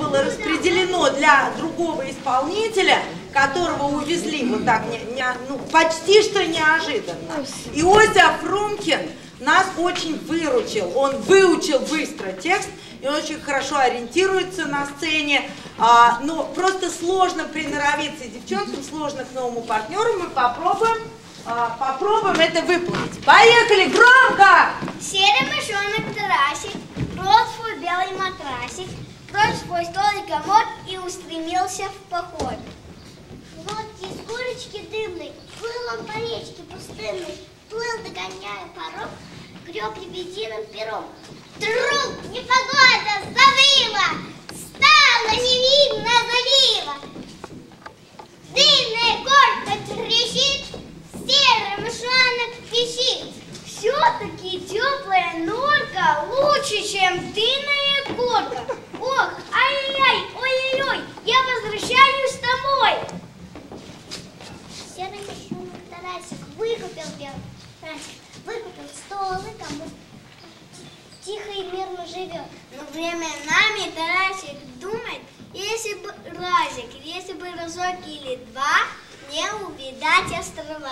было распределено для другого исполнителя, которого увезли вот так, почти что неожиданно. Иосиф Фрумкин нас очень выручил, он выучил быстро текст, и он очень хорошо ориентируется на сцене, но просто сложно приноровиться девчонкам, сложно к новому партнеру. Мы попробуем это выполнить. Поехали, громко! Серый мышонок Тарасик брал свой белый матрасик, брал свой стол и комод и устремился в поход. В лодке из курочки дымной плыл он по речке пустынной, плыл, догоняя порог, греб лебединым пером. Вдруг непогода завыла, стало невидно завила. Дымная горка трещит, серый мышонок пищит. Все-таки теплая норка лучше, чем дымная горка. Ох, ай-яй-яй, ой-ой-ой, я возвращаюсь домой. Серый мышонок Тарасик выкупил белый Тарасик, выкупил стол и комод. Тихо и мирно живет. Но временами Тарасик думает, если бы разок или два не увидать острова.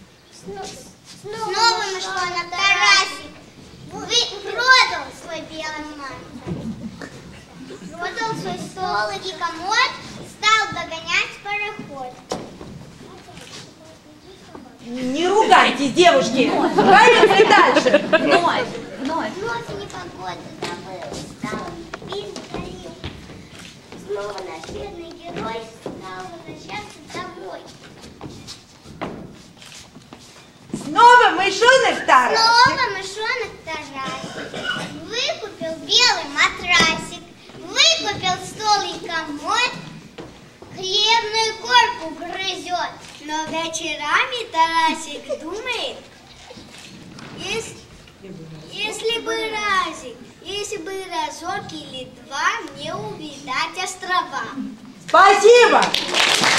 Снова мышонок Тарасик продал свой белый матрасик, продал свой стол и комод, стал догонять пароход. Не ругайтесь, девушки! Поехали дальше! Вновь непогода забыла, стал бить горил. Снова наш бедный герой стал возвращаться домой. Снова мышонок Тарасик! Снова мышонок Тарасик выкупил белый матрасик, выкупил стол и комод, хлебную корку грызет. Но вечерами Тарасик думает, если бы разок или два мне увидать острова. Спасибо!